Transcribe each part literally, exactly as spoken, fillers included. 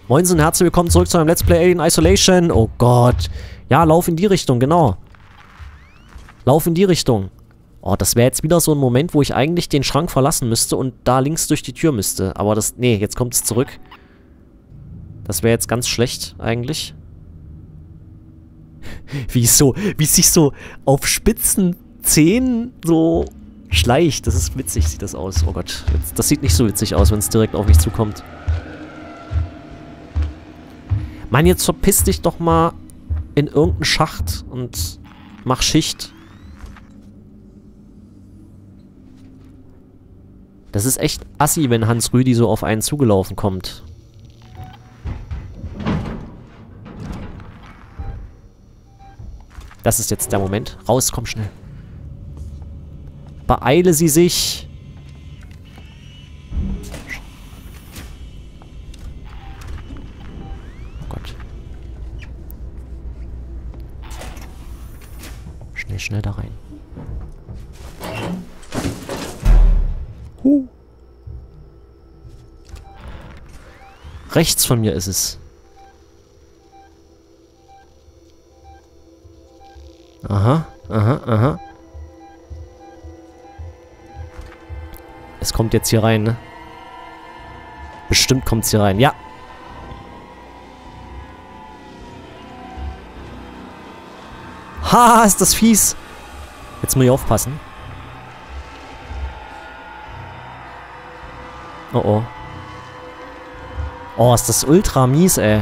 Moinsen, herzlich willkommen zurück zu einem Let's Play Alien Isolation. Oh Gott. Ja, lauf in die Richtung, genau. Lauf in die Richtung. Oh, das wäre jetzt wieder so ein Moment, wo ich eigentlich den Schrank verlassen müsste und da links durch die Tür müsste. Aber das... Nee, jetzt kommt es zurück. Das wäre jetzt ganz schlecht, eigentlich. Wie es so... Wie es sich so auf spitzen Zähnen so schleicht. Das ist witzig, sieht das aus. Oh Gott. Das sieht nicht so witzig aus, wenn es direkt auf mich zukommt. Mann, jetzt verpiss dich doch mal in irgendeinen Schacht und mach Schicht. Das ist echt assi, wenn Hans Rüdi so auf einen zugelaufen kommt. Das ist jetzt der Moment. Raus, komm schnell. Beeile sie sich. Oh Gott. Schnell, schnell da rein. Huh. Rechts von mir ist es. Aha, aha, aha. Es kommt jetzt hier rein, ne? Bestimmt kommt es hier rein, ja. Ha, ist das fies. Jetzt muss ich aufpassen. Oh oh. Oh, ist das ultra mies, ey.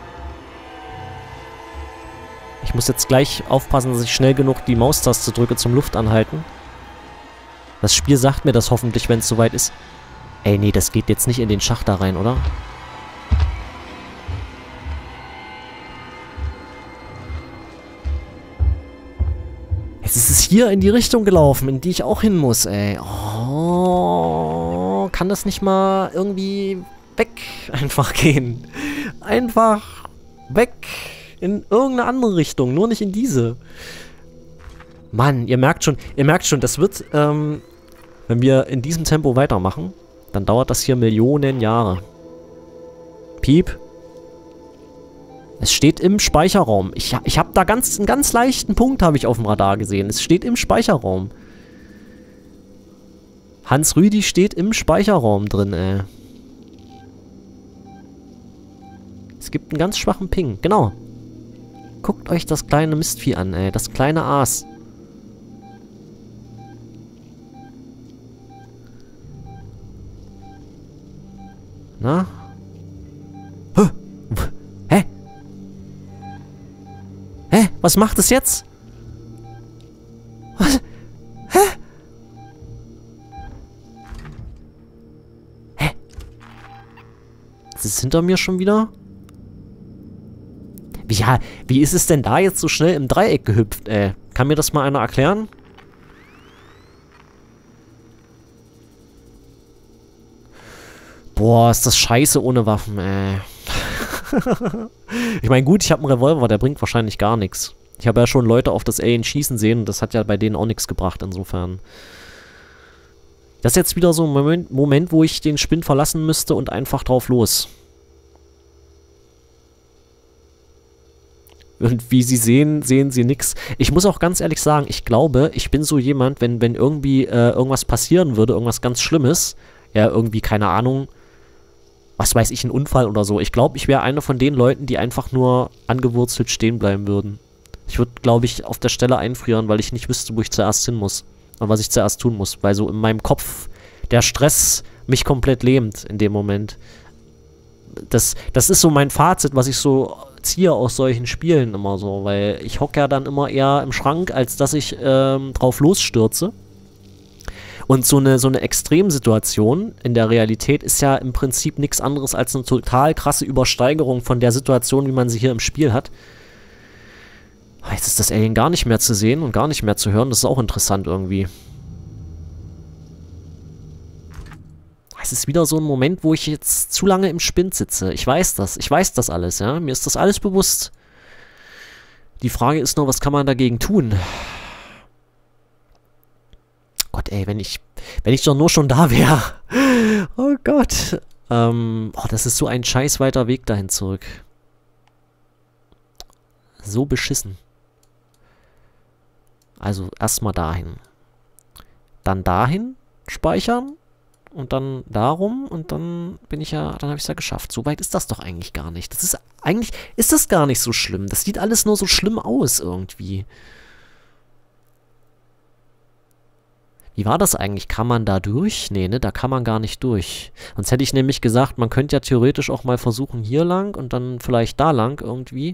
Ich muss jetzt gleich aufpassen, dass ich schnell genug die Maustaste drücke zum Luft anhalten. Das Spiel sagt mir das hoffentlich, wenn es soweit ist. Ey, nee, das geht jetzt nicht in den Schacht da rein, oder? Jetzt ist es hier in die Richtung gelaufen, in die ich auch hin muss, ey. Oh, kann das nicht mal irgendwie weg einfach gehen? Einfach weg in irgendeine andere Richtung, nur nicht in diese. Mann, ihr merkt schon, ihr merkt schon, das wird, ähm, wenn wir in diesem Tempo weitermachen, dann dauert das hier Millionen Jahre. Piep. Es steht im Speicherraum. Ich, ich habe da ganz, einen ganz leichten Punkt habe ich auf dem Radar gesehen. Es steht im Speicherraum. Hans Rüdi steht im Speicherraum drin, ey. Es gibt einen ganz schwachen Ping. Genau. Guckt euch das kleine Mistvieh an, ey. Das kleine Aas. Na? Huh. Hä? Hä? Was macht es jetzt? Was? Hä? Hä? Ist es hinter mir schon wieder? Wie, ja, wie ist es denn da jetzt so schnell im Dreieck gehüpft, ey? Kann mir das mal einer erklären? Boah, ist das scheiße ohne Waffen, ey. Ich meine, gut, ich habe einen Revolver, der bringt wahrscheinlich gar nichts. Ich habe ja schon Leute auf das Alien schießen sehen und das hat ja bei denen auch nichts gebracht, insofern. Das ist jetzt wieder so ein Moment, Moment, wo ich den Spind verlassen müsste und einfach drauf los. Und wie sie sehen, sehen sie nix. Ich muss auch ganz ehrlich sagen, ich glaube, ich bin so jemand, wenn, wenn irgendwie äh, irgendwas passieren würde, irgendwas ganz Schlimmes, ja, irgendwie, keine Ahnung, was weiß ich, ein Unfall oder so. Ich glaube, ich wäre einer von den Leuten, die einfach nur angewurzelt stehen bleiben würden. Ich würde, glaube ich, auf der Stelle einfrieren, weil ich nicht wüsste, wo ich zuerst hin muss. Und was ich zuerst tun muss. Weil so in meinem Kopf der Stress mich komplett lähmt in dem Moment. Das, das ist so mein Fazit, was ich so ziehe aus solchen Spielen immer so. Weil ich hocke ja dann immer eher im Schrank, als dass ich ähm, drauf losstürze. Und so eine, so eine Extremsituation in der Realität ist ja im Prinzip nichts anderes als eine total krasse Übersteigerung von der Situation, wie man sie hier im Spiel hat. Jetzt ist das Alien gar nicht mehr zu sehen und gar nicht mehr zu hören. Das ist auch interessant irgendwie. Es ist wieder so ein Moment, wo ich jetzt zu lange im Spind sitze. Ich weiß das. Ich weiß das alles, ja. Mir ist das alles bewusst. Die Frage ist nur, was kann man dagegen tun? Gott, ey, wenn ich, wenn ich doch nur schon da wäre. Oh Gott. Ähm, oh, das ist so ein scheiß weiter Weg dahin zurück. So beschissen. Also erstmal dahin. Dann dahin speichern. Und dann darum. Und dann bin ich ja, dann habe ich es ja geschafft. So weit ist das doch eigentlich gar nicht. Das ist, eigentlich ist das gar nicht so schlimm. Das sieht alles nur so schlimm aus irgendwie. Wie war das eigentlich? Kann man da durch? Nee, ne, da kann man gar nicht durch. Sonst hätte ich nämlich gesagt, man könnte ja theoretisch auch mal versuchen hier lang und dann vielleicht da lang irgendwie.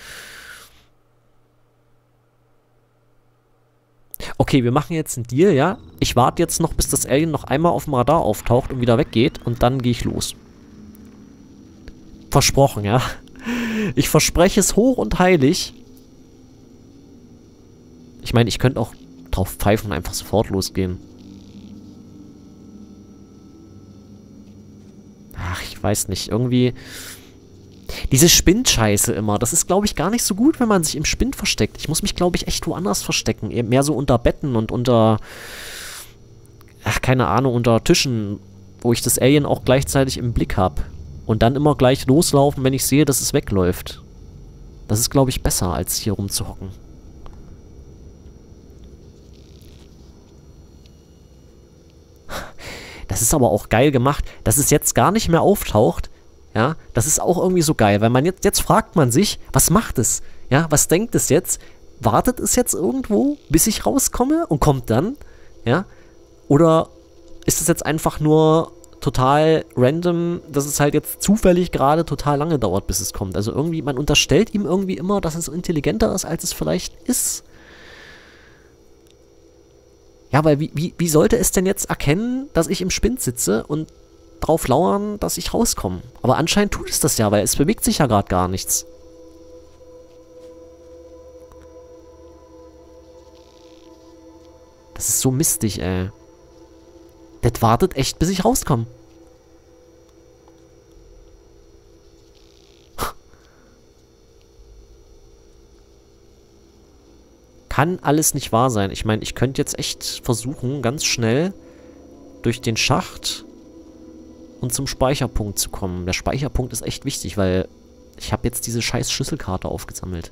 Okay, wir machen jetzt einen Deal, ja? Ich warte jetzt noch, bis das Alien noch einmal auf dem Radar auftaucht und wieder weggeht und dann gehe ich los. Versprochen, ja? Ich verspreche es hoch und heilig. Ich meine, ich könnte auch drauf pfeifen und einfach sofort losgehen. Ach, ich weiß nicht. Irgendwie... Diese Spind-Scheiße immer, das ist, glaube ich, gar nicht so gut, wenn man sich im Spind versteckt. Ich muss mich, glaube ich, echt woanders verstecken. Eher mehr so unter Betten und unter... Ach, keine Ahnung, unter Tischen, wo ich das Alien auch gleichzeitig im Blick habe. Und dann immer gleich loslaufen, wenn ich sehe, dass es wegläuft. Das ist, glaube ich, besser, als hier rumzuhocken. Das ist aber auch geil gemacht, dass es jetzt gar nicht mehr auftaucht. Ja, das ist auch irgendwie so geil, weil man jetzt, jetzt fragt man sich, was macht es? Ja, was denkt es jetzt? Wartet es jetzt irgendwo, bis ich rauskomme und kommt dann? Ja, oder ist es jetzt einfach nur total random, dass es halt jetzt zufällig gerade total lange dauert, bis es kommt? Also irgendwie, man unterstellt ihm irgendwie immer, dass es intelligenter ist, als es vielleicht ist. Ja, weil wie, wie, wie sollte es denn jetzt erkennen, dass ich im Spind sitze und drauf lauern, dass ich rauskomme? Aber anscheinend tut es das ja, weil es bewegt sich ja gerade gar nichts. Das ist so mistig, ey. Das wartet echt, bis ich rauskomme. Kann alles nicht wahr sein. Ich meine, ich könnte jetzt echt versuchen, ganz schnell durch den Schacht und zum Speicherpunkt zu kommen. Der Speicherpunkt ist echt wichtig, weil ich habe jetzt diese scheiß Schlüsselkarte aufgesammelt.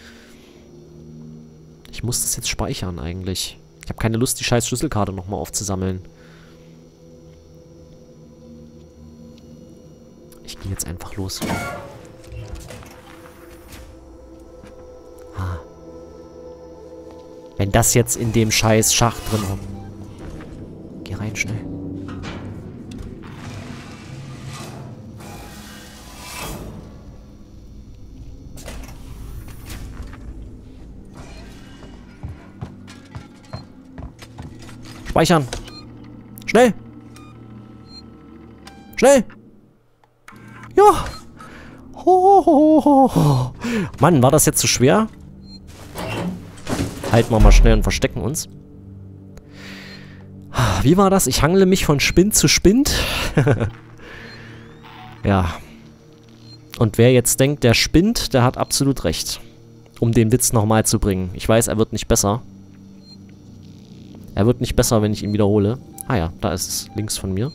Ich muss das jetzt speichern eigentlich. Ich habe keine Lust, die scheiß Schlüsselkarte nochmal aufzusammeln. Ich gehe jetzt einfach los. Ah. Wenn das jetzt in dem scheiß Schacht drin rum... Geh rein, schnell. Speichern. Schnell. Schnell. Ja. Ho, ho, ho, ho. Mann, war das jetzt zu schwer? Halten wir mal schnell und verstecken uns. Wie war das? Ich hangle mich von Spind zu Spind. Ja. Und wer jetzt denkt, der spinnt, der hat absolut recht. Um den Witz nochmal zu bringen. Ich weiß, er wird nicht besser. Er wird nicht besser, wenn ich ihn wiederhole. Ah ja, da ist es. Links von mir.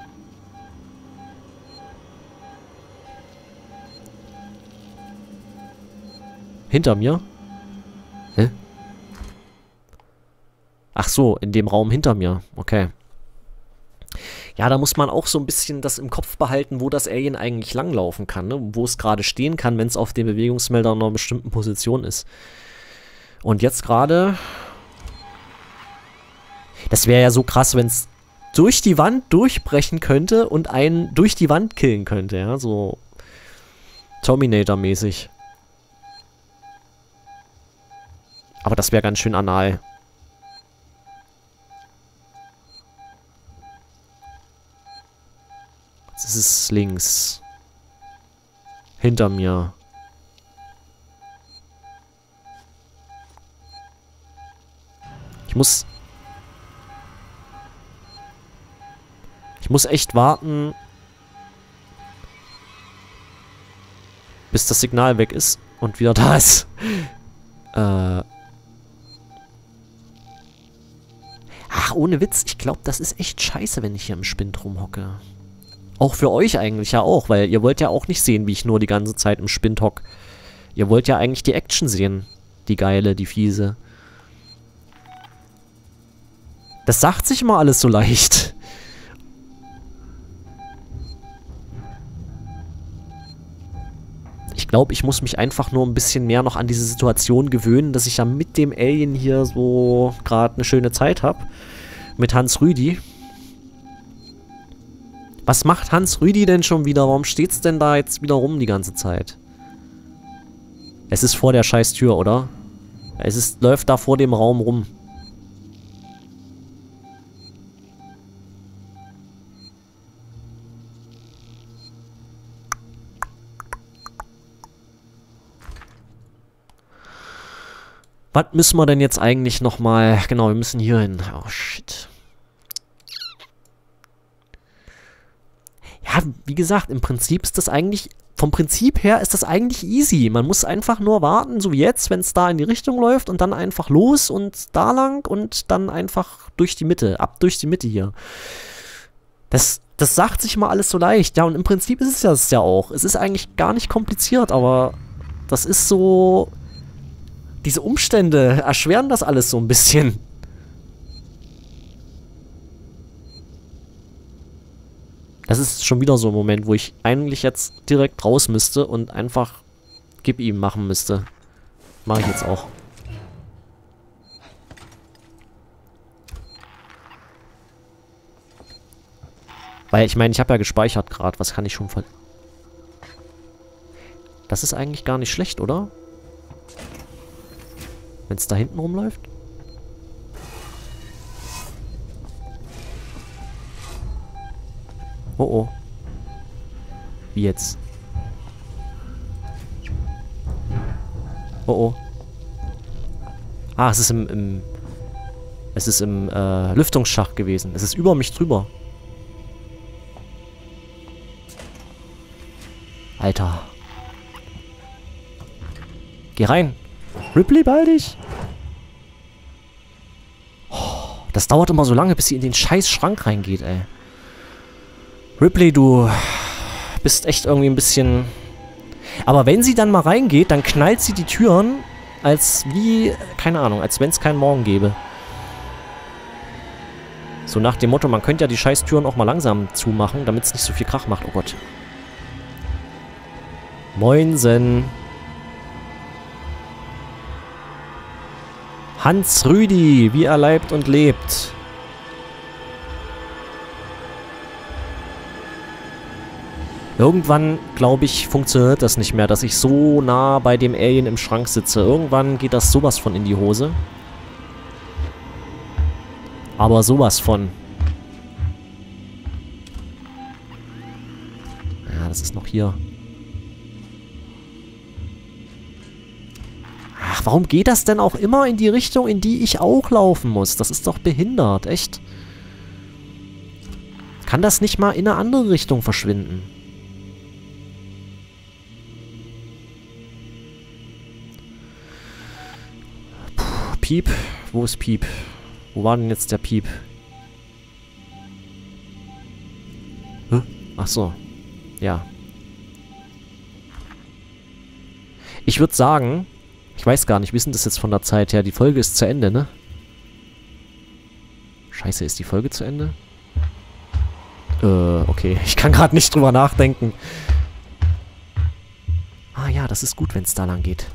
Hinter mir? Hä? Ach so, in dem Raum hinter mir. Okay. Ja, da muss man auch so ein bisschen das im Kopf behalten, wo das Alien eigentlich langlaufen kann, ne? Wo es gerade stehen kann, wenn es auf dem Bewegungsmelder in einer bestimmten Position ist. Und jetzt gerade... Das wäre ja so krass, wenn es durch die Wand durchbrechen könnte und einen durch die Wand killen könnte, ja, so Terminator-mäßig. Aber das wäre ganz schön anal. Jetzt ist es links. Hinter mir. Ich muss... Ich muss echt warten, bis das Signal weg ist und wieder da ist. äh... Ach, ohne Witz, ich glaube, das ist echt scheiße, wenn ich hier im Spind rumhocke. Auch für euch eigentlich ja auch, weil ihr wollt ja auch nicht sehen, wie ich nur die ganze Zeit im Spind hock. Ihr wollt ja eigentlich die Action sehen. Die geile, die fiese. Das sagt sich immer alles so leicht. Ich glaube, ich muss mich einfach nur ein bisschen mehr noch an diese Situation gewöhnen, dass ich ja mit dem Alien hier so gerade eine schöne Zeit habe. Mit Hans Rüdi. Was macht Hans Rüdi denn schon wieder? Warum steht's denn da jetzt wieder rum die ganze Zeit? Es ist vor der scheiß Tür, oder? Es ist, läuft da vor dem Raum rum. Was müssen wir denn jetzt eigentlich nochmal... Genau, wir müssen hier hin. Oh, shit. Ja, wie gesagt, im Prinzip ist das eigentlich... Vom Prinzip her ist das eigentlich easy. Man muss einfach nur warten, so wie jetzt, wenn es da in die Richtung läuft und dann einfach los und da lang und dann einfach durch die Mitte. Ab durch die Mitte hier. Das, das sagt sich mal alles so leicht. Ja, und im Prinzip ist es das ja auch. Es ist eigentlich gar nicht kompliziert, aber das ist so... Diese Umstände erschweren das alles so ein bisschen. Das ist schon wieder so ein Moment, wo ich eigentlich jetzt direkt raus müsste und einfach Gib ihm machen müsste. Mache ich jetzt auch. Weil ich meine, ich habe ja gespeichert gerade. Was kann ich schon ver... Das ist eigentlich gar nicht schlecht, oder? Wenn es da hinten rumläuft? Oh oh. Wie jetzt? Oh oh. Ah, es ist im... im es ist im äh, Lüftungsschacht gewesen. Es ist über mich drüber. Alter. Geh rein. Ripley, bald dich. Oh, das dauert immer so lange, bis sie in den scheiß Schrank reingeht, ey. Ripley, du bist echt irgendwie ein bisschen... Aber wenn sie dann mal reingeht, dann knallt sie die Türen, als wie... Keine Ahnung, als wenn es keinen Morgen gäbe. So nach dem Motto, man könnte ja die scheiß Türen auch mal langsam zumachen, damit es nicht so viel Krach macht. Oh Gott. Moinsen. Hans Rüdi, wie er leibt und lebt. Irgendwann, glaube ich, funktioniert das nicht mehr, dass ich so nah bei dem Alien im Schrank sitze. Irgendwann geht das sowas von in die Hose. Aber sowas von. Ja, das ist noch hier. Ach, warum geht das denn auch immer in die Richtung, in die ich auch laufen muss? Das ist doch behindert, echt. Kann das nicht mal in eine andere Richtung verschwinden? Puh, Piep? Wo ist Piep? Wo war denn jetzt der Piep? Hä? Ach so. Ja. Ich würde sagen... Ich weiß gar nicht, wie ist denn das jetzt von der Zeit her? Die Folge ist zu Ende, ne? Scheiße, ist die Folge zu Ende? Äh, okay. Ich kann gerade nicht drüber nachdenken. Ah ja, das ist gut, wenn es da lang geht.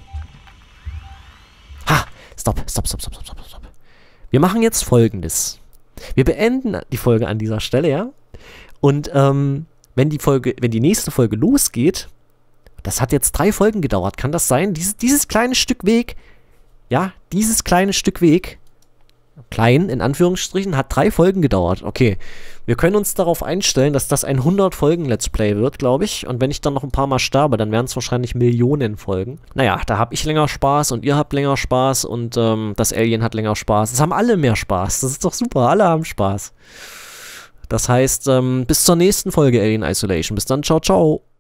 Ha! Stopp, stopp, stopp, stopp, stopp, stopp, stopp. Wir machen jetzt Folgendes. Wir beenden die Folge an dieser Stelle, ja? Und, ähm, wenn die Folge, wenn die nächste Folge losgeht... Das hat jetzt drei Folgen gedauert. Kann das sein? Dieses, dieses kleine Stück Weg, ja, dieses kleine Stück Weg, klein in Anführungsstrichen, hat drei Folgen gedauert. Okay, wir können uns darauf einstellen, dass das ein hundert Folgen Let's Play wird, glaube ich. Und wenn ich dann noch ein paar Mal sterbe, dann wären es wahrscheinlich Millionen Folgen. Naja, da habe ich länger Spaß und ihr habt länger Spaß und ähm, das Alien hat länger Spaß. Es haben alle mehr Spaß. Das ist doch super. Alle haben Spaß. Das heißt, ähm, bis zur nächsten Folge Alien Isolation. Bis dann. Ciao, ciao.